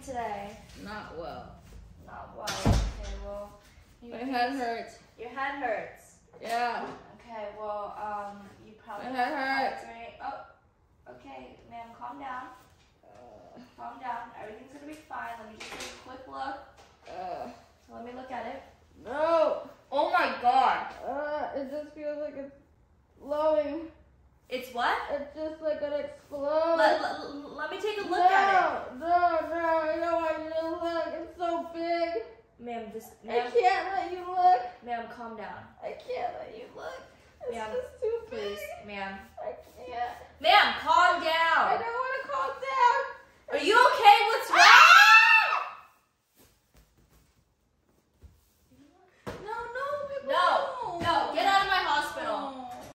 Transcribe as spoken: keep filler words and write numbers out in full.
today? Not well. Not well. Okay, well. My head hurts. Your head hurts. Yeah. Okay, well, um, you probably My head hurts. Right. Oh, okay, ma'am, calm down. Uh, Calm down. Everything's gonna be fine. Let me just take a quick look. uh, So let me look at it. no. Oh my god. Uh, it just feels like it's blowing. It's what? It's just like an explode. Let, let, let me take a look no, at it. No, no, I don't want you to look. It's so big. Ma'am, this. I Ma'am, can't let you look. ma'am, calm down. I can't let you look. It's Ma'am, just too big. Please, ma'am. I can't. Ma'am, calm